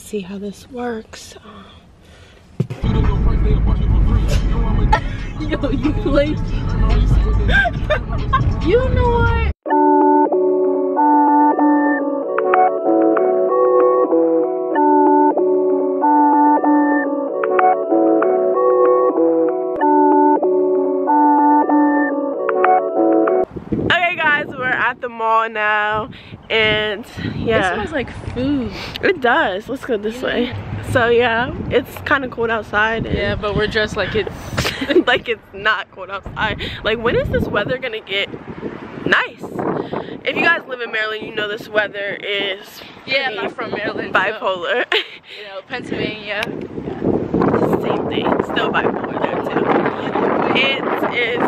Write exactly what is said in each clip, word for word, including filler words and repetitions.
see how this works. Yo, you played. You know what? Okay guys, we're at the mall now, and yeah, It smells like food. It does. Let's go this way. So yeah, it's kind of cold outside. And Yeah, but we're dressed like it's like it's not cold outside. Like, when is this weather gonna get nice? If you guys live in Maryland, you know this weather is yeah. I'm not from Maryland. bipolar. So, you know, Pennsylvania. Same thing. Still bipolar there too. It is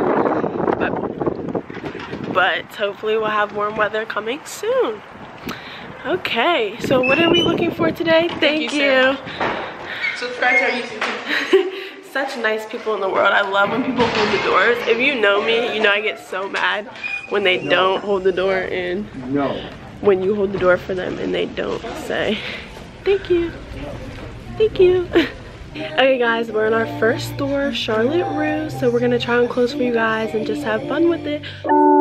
bipolar, but hopefully we'll have warm weather coming soon. Okay, so what are we looking for today? Thank, Thank you. you. Subscribe to our YouTube. Such nice people in the world. I love when people hold the doors. If you know me, you know I get so mad when they no. don't hold the door, and no. when you hold the door for them and they don't say thank you. Thank you. Okay guys, we're in our first store, Charlotte Russe, so we're gonna try on clothes for you guys and just have fun with it.